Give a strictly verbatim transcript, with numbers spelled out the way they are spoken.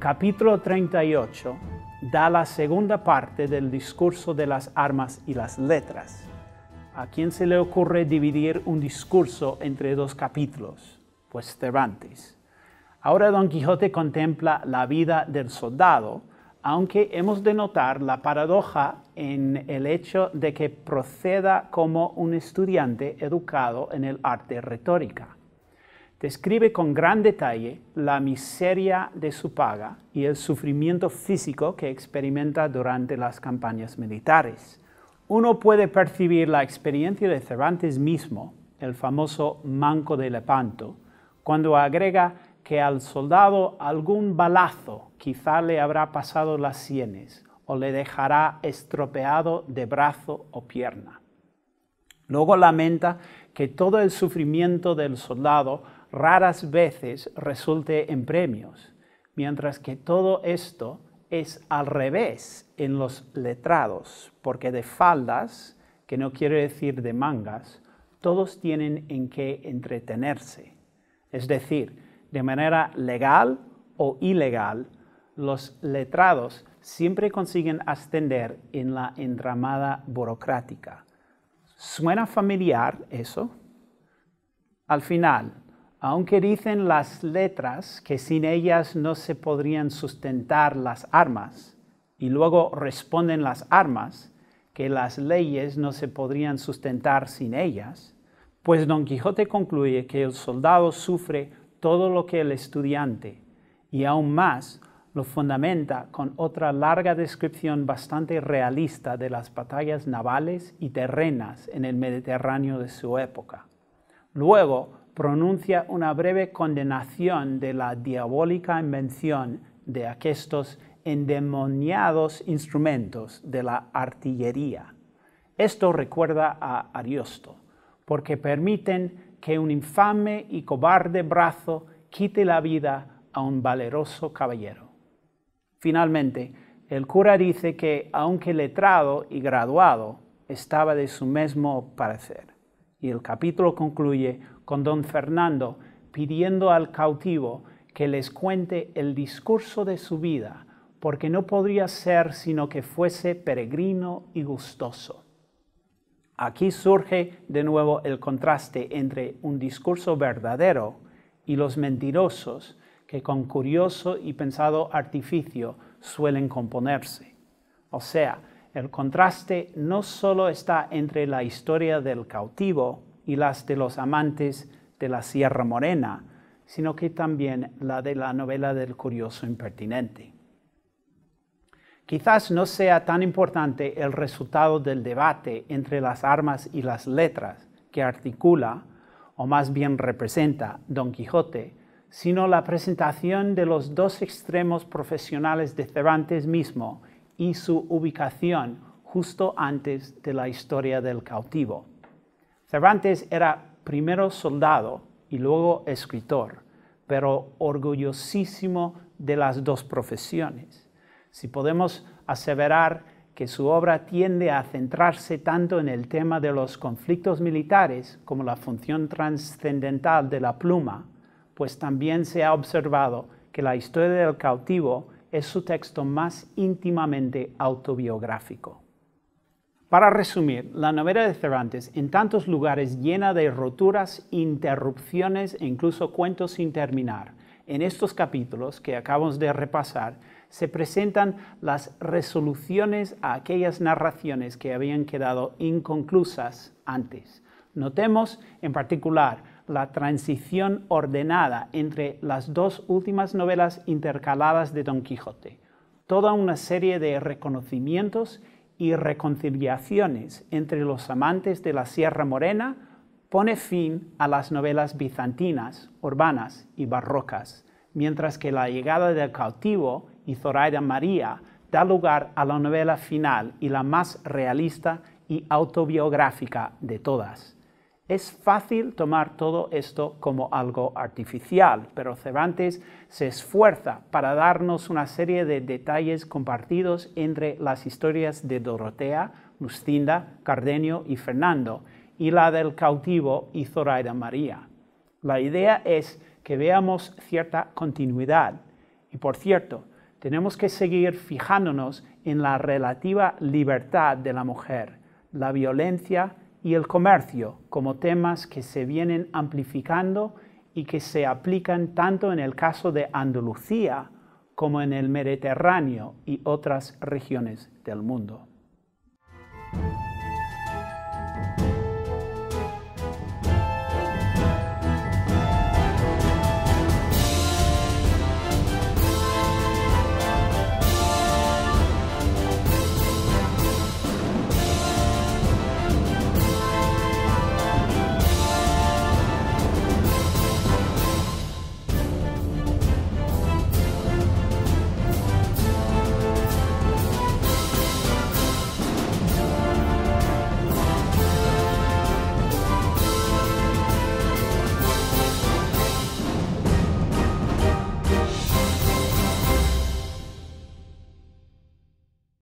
capítulo treinta y ocho da la segunda parte del discurso de las armas y las letras. ¿A quién se le ocurre dividir un discurso entre dos capítulos? Pues Cervantes. Ahora Don Quijote contempla la vida del soldado, aunque hemos de notar la paradoja en el hecho de que proceda como un estudiante educado en el arte retórica. Describe con gran detalle la miseria de su paga y el sufrimiento físico que experimenta durante las campañas militares. Uno puede percibir la experiencia de Cervantes mismo, el famoso Manco de Lepanto, cuando agrega que al soldado algún balazo quizá le habrá pasado las sienes o le dejará estropeado de brazo o pierna. Luego lamenta que todo el sufrimiento del soldado raras veces resulte en premios, mientras que todo esto es al revés en los letrados, porque de faldas, que no quiere decir de mangas, todos tienen en qué entretenerse. Es decir, de manera legal o ilegal, los letrados siempre consiguen ascender en la entramada burocrática. ¿Suena familiar eso? Al final, aunque dicen las letras que sin ellas no se podrían sustentar las armas, y luego responden las armas que las leyes no se podrían sustentar sin ellas, pues Don Quijote concluye que el soldado sufre todo lo que el estudiante, y aún más lo fundamenta con otra larga descripción bastante realista de las batallas navales y terrenas en el Mediterráneo de su época. Luego pronuncia una breve condenación de la diabólica invención de aquestos endemoniados instrumentos de la artillería. Esto recuerda a Ariosto, porque permiten que un infame y cobarde brazo quite la vida a un valeroso caballero. Finalmente, el cura dice que, aunque letrado y graduado, estaba de su mismo parecer. Y el capítulo concluye con don Fernando pidiendo al cautivo que les cuente el discurso de su vida, porque no podría ser sino que fuese peregrino y gustoso. Aquí surge de nuevo el contraste entre un discurso verdadero y los mentirosos que con curioso y pensado artificio suelen componerse. O sea, el contraste no solo está entre la historia del cautivo y las de los amantes de la Sierra Morena, sino que también la de la novela del curioso impertinente. Quizás no sea tan importante el resultado del debate entre las armas y las letras que articula, o más bien representa, Don Quijote, sino la presentación de los dos extremos profesionales de Cervantes mismo y su ubicación justo antes de la historia del cautivo. Cervantes era primero soldado y luego escritor, pero orgullosísimo de las dos profesiones. Si podemos aseverar que su obra tiende a centrarse tanto en el tema de los conflictos militares como la función trascendental de la pluma, pues también se ha observado que la historia del cautivo es su texto más íntimamente autobiográfico. Para resumir, la novela de Cervantes, en tantos lugares llena de roturas, interrupciones e incluso cuentos sin terminar, en estos capítulos que acabamos de repasar, se presentan las resoluciones a aquellas narraciones que habían quedado inconclusas antes. Notemos en particular la transición ordenada entre las dos últimas novelas intercaladas de Don Quijote, toda una serie de reconocimientos y reconciliaciones entre los amantes de la Sierra Morena pone fin a las novelas bizantinas, urbanas y barrocas, mientras que la llegada del cautivo y Zoraida María da lugar a la novela final y la más realista y autobiográfica de todas. Es fácil tomar todo esto como algo artificial, pero Cervantes se esfuerza para darnos una serie de detalles compartidos entre las historias de Dorotea, Luscinda, Cardenio y Fernando, y la del cautivo y Zoraida María. La idea es que veamos cierta continuidad. Y por cierto, tenemos que seguir fijándonos en la relativa libertad de la mujer, la violencia y el comercio como temas que se vienen amplificando y que se aplican tanto en el caso de Andalucía como en el Mediterráneo y otras regiones del mundo.